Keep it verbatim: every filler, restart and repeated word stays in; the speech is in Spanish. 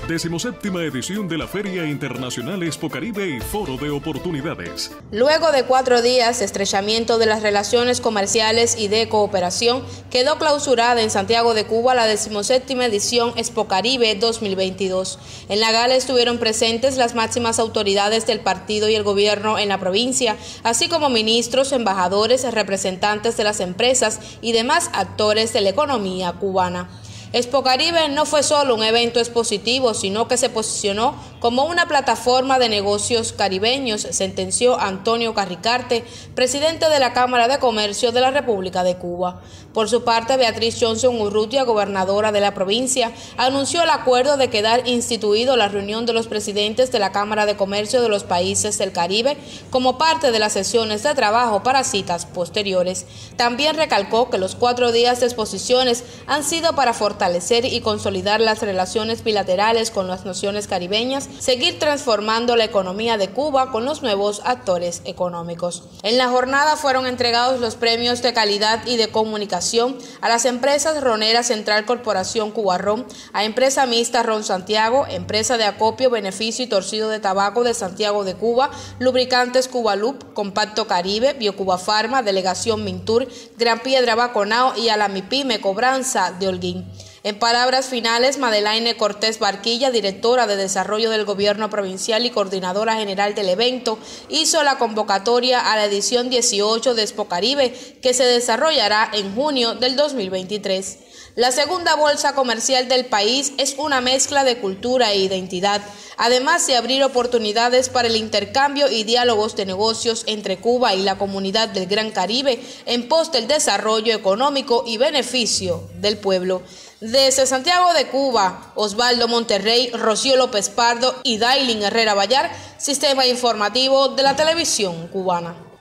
decimoséptima edición de la Feria Internacional Expo Caribe y Foro de Oportunidades. Luego de cuatro días de estrechamiento de las relaciones comerciales y de cooperación, quedó clausurada en Santiago de Cuba la decimoséptima edición Expo Caribe dos mil veintidós. En la gala estuvieron presentes las máximas autoridades del partido y el gobierno en la provincia, así como ministros, embajadores, representantes de las empresas y demás actores de la economía cubana. Expo Caribe no fue solo un evento expositivo, sino que se posicionó como una plataforma de negocios caribeños, sentenció Antonio Carricarte, presidente de la Cámara de Comercio de la República de Cuba. Por su parte, Beatriz Johnson Urrutia, gobernadora de la provincia, anunció el acuerdo de quedar instituido la reunión de los presidentes de la Cámara de Comercio de los países del Caribe como parte de las sesiones de trabajo para citas posteriores. También recalcó que los cuatro días de exposiciones han sido para fortalecer fortalecer y consolidar las relaciones bilaterales con las naciones caribeñas, seguir transformando la economía de Cuba con los nuevos actores económicos. En la jornada fueron entregados los premios de calidad y de comunicación a las empresas Ronera Central Corporación Cuba Ron, a Empresa Mixta Ron Santiago, Empresa de Acopio, Beneficio y Torcido de Tabaco de Santiago de Cuba, Lubricantes Cuba Loop, Compacto Caribe, Biocuba Pharma, Delegación Mintur, Gran Piedra Baconao y a la MIPYME Cobranza de Holguín. En palabras finales, Madelaine Cortés Barquilla, directora de Desarrollo del Gobierno Provincial y coordinadora general del evento, hizo la convocatoria a la edición dieciocho de Expo Caribe, que se desarrollará en junio del dos mil veintitrés. La segunda bolsa comercial del país es una mezcla de cultura e identidad, además de abrir oportunidades para el intercambio y diálogos de negocios entre Cuba y la comunidad del Gran Caribe en pos del desarrollo económico y beneficio del pueblo. Desde Santiago de Cuba, Osvaldo Monterrey, Rocío López Pardo y Dailin Herrera Vallar, Sistema Informativo de la Televisión Cubana.